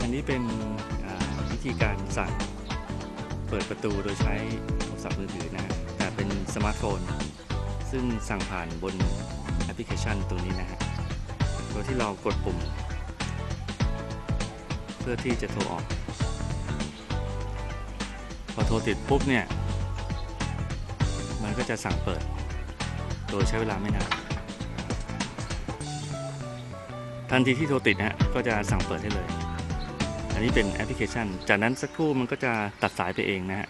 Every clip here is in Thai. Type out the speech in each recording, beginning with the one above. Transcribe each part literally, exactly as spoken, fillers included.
อันนี้เป็นวิธีการสั่งเปิดประตูโดยใช้โทรศัพท์มือถือนะแต่เป็นสมาร์ทโฟนซึ่งสั่งผ่านบนแอปพลิเคชันตัวนี้นะฮะโดยที่เรากดปุ่มเพื่อที่จะโทรออกพอโทรติดปุ๊บเนี่ยมันก็จะสั่งเปิดโดยใช้เวลาไม่นานทันทีที่โทรติดนะฮะก็จะสั่งเปิดให้เลยอันนี้เป็นแอปพลิเคชันจากนั้นสักครู่มันก็จะตัดสายไปเองนะฮะ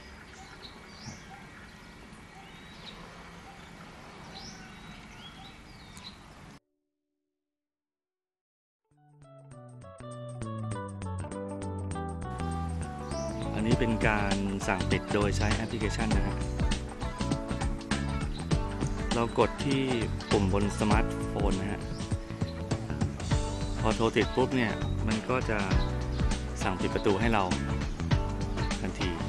อันนี้เป็นการสั่งปิดโดยใช้แอปพลิเคชันนะฮะเรากดที่ปุ่มบนสมาร์ทโฟนนะฮะพอโทรติดปุ๊บเนี่ยมันก็จะสั่งปิดประตูให้เราทันที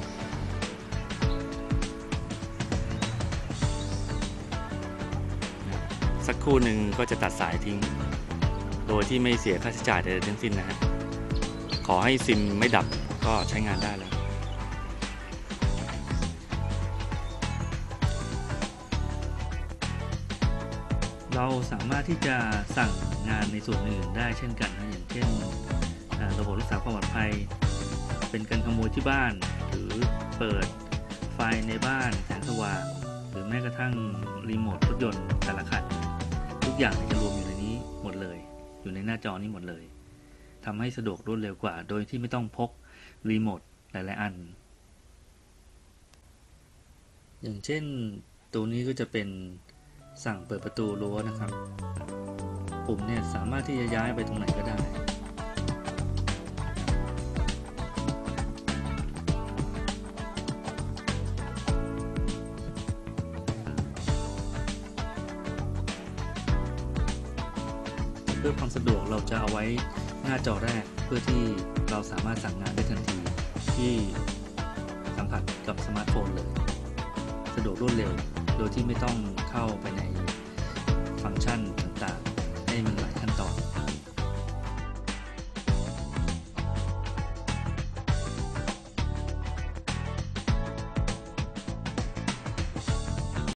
สักครู่หนึ่งก็จะตัดสายทิ้งโดยที่ไม่เสียค่าใช้จ่ายใดๆทั้งสิ้นนะฮะขอให้ซิมไม่ดับก็ใช้งานได้แล้วเราสามารถที่จะสั่งงานในส่วนอื่นได้เช่นกันนะอย่างเช่นระบบรักษาความปลอดภัยเป็นการขโมยที่บ้านหรือเปิดไฟในบ้านแสงสว่างหรือแม้กระทั่งรีโมทรถยนต์แต่ละคันทุกอย่างจะรวมอยู่ในนี้หมดเลยอยู่ในหน้าจอนี้หมดเลยทำให้สะดวกรวดเร็วกว่าโดยที่ไม่ต้องพกรีโมทหลายๆอันอย่างเช่นตัวนี้ก็จะเป็นสั่งเปิดประตูรั้วนะครับปุ่มเนี่ยสามารถที่จะย้ายไปตรงไหนก็ได้เพื่อความสะดวกเราจะเอาไว้หน้าจอแรกเพื่อที่เราสามารถสั่งงานได้ทันทีที่สัมผัสกับสมาร์ทโฟนเลยสะดวกรวดเร็วโดยที่ไม่ต้องเข้าไปในฟังก์ชัน